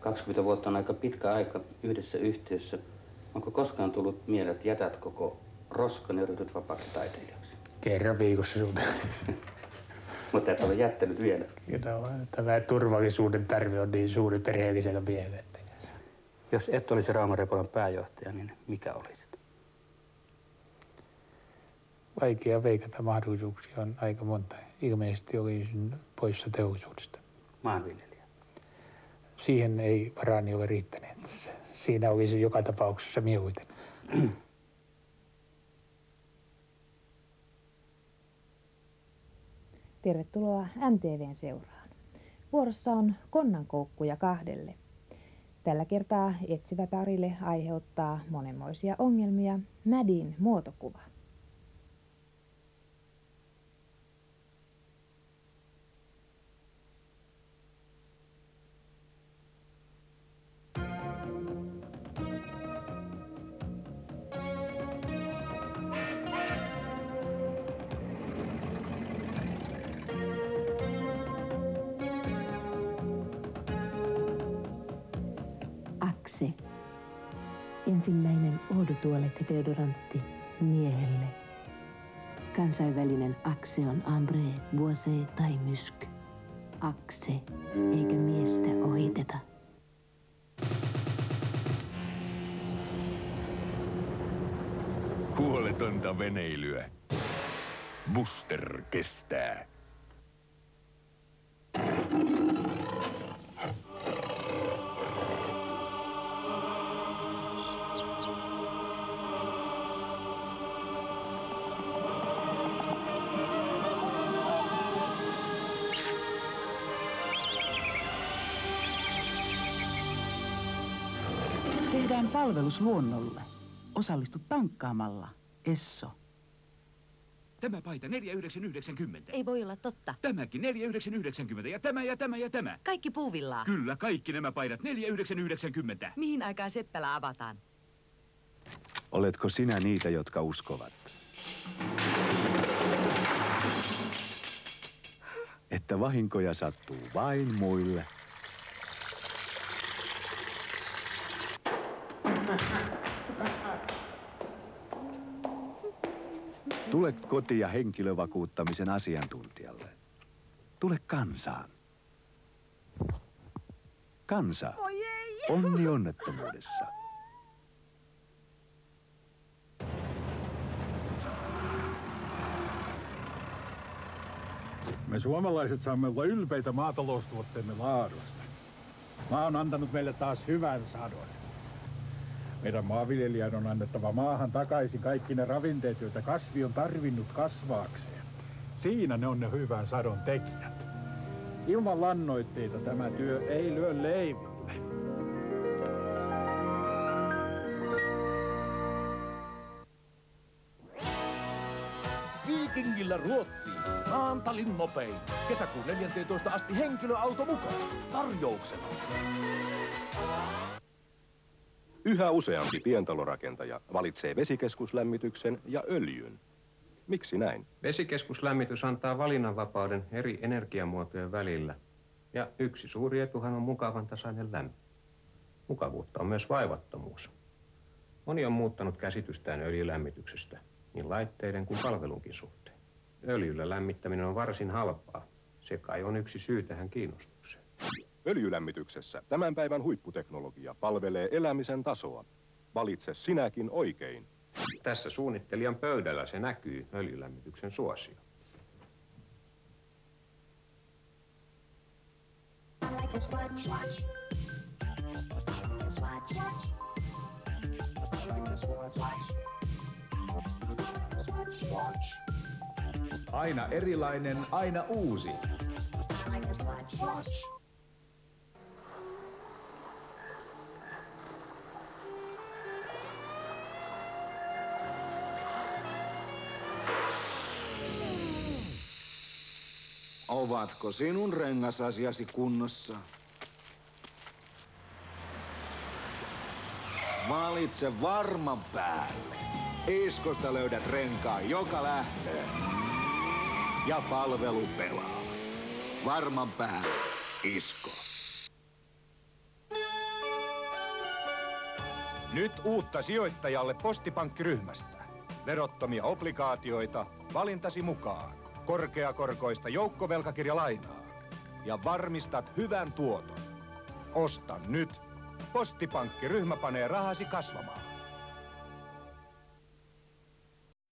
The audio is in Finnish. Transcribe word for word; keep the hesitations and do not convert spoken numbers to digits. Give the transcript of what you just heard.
kaksikymmentä vuotta on aika pitkä aika yhdessä yhtiössä. Onko koskaan tullut mieleen, että jätät koko roskan ja ryhdyt vapaaksi taiteilijaksi? Kerran viikossa suunnilleen. Mutta et ole jättänyt vielä. No, tämä turvallisuuden tarve on niin suuri perheellisellä mielellä. Jos et olisi Rauma Repolan pääjohtaja, niin mikä olisit? Vaikea veikata mahdollisuuksia on aika monta. Ilmeisesti olisin poissa teollisuudesta. Maanviljelijä? Siihen ei varaani ole riittäneet. Siinä olisi joka tapauksessa mieluiten. Tervetuloa M T V:n seuraan. Vuorossa on konnankoukkuja kahdelle. Tällä kertaa etsivä parille aiheuttaa monenmoisia ongelmia Mädin muotokuva. Axe. Ensimmäinen oudotuoletti-deodorantti miehelle. Kansainvälinen Axe on ambre, boise tai mysk. Axe, eikä miestä ohiteta. Huoletonta veneilyä. Buster kestää. Tehdään palvelus luonnolle. Osallistu tankkaamalla. Esso. Tämä paita neljä yhdeksän yhdeksänkymmentä. Ei voi olla totta. Tämäkin neljä yhdeksän yhdeksänkymmentä ja tämä ja tämä ja tämä. Kaikki puuvillaa. Kyllä, kaikki nämä paidat neljä yhdeksän yhdeksänkymmentä. Mihin aikaan Seppälä avataan? Oletko sinä niitä, jotka uskovat? Että vahinkoja sattuu vain muille. Tule koti- ja henkilövakuuttamisen asiantuntijalle. Tule kansaan. Kansa. Onni onnettomuudessa. Me suomalaiset saamme olla ylpeitä maataloustuotteemme laadusta. Maa on antanut meille taas hyvän sadon. Meidän maanviljelijän on annettava maahan takaisin kaikki ne ravinteet, joita kasvi on tarvinnut kasvaakseen. Siinä ne on ne hyvän sadon tekijät. Ilman lannoitteita tämä työ ei lyö leiville. Viikingillä Ruotsiin. Naantalin nopein. Kesäkuun neljänteentoista asti henkilöauto mukaan. Tarjouksena. Yhä useampi pientalorakentaja valitsee vesikeskuslämmityksen ja öljyn. Miksi näin? Vesikeskuslämmitys antaa valinnanvapauden eri energiamuotojen välillä. Ja yksi suuri etuhan on mukavan tasainen lämpö. Mukavuutta on myös vaivattomuus. Moni on muuttanut käsitystään öljylämmityksestä, niin laitteiden kuin palvelunkin suhteen. Öljyllä lämmittäminen on varsin halpaa. Se kai on yksi syy tähän kiinnostukseen. Öljylämmityksessä tämän päivän huipputeknologia palvelee elämisen tasoa. Valitse sinäkin oikein. Tässä suunnittelijan pöydällä se näkyy, öljylämmityksen suosio. Aina erilainen, aina uusi. Ovatko sinun rengasasiasi kunnossa? Valitse varman päälle. Iskosta löydät renkaan joka lähtöön. Ja palvelu pelaa. Varman päälle. Isko. Nyt uutta sijoittajalle Postipankkiryhmästä. Verottomia obligaatioita valintasi mukaan. Korkeakorkoista joukkovelkakirjalainaa. Ja varmistat hyvän tuoton. Osta nyt. Postipankkiryhmä panee rahasi kasvamaan.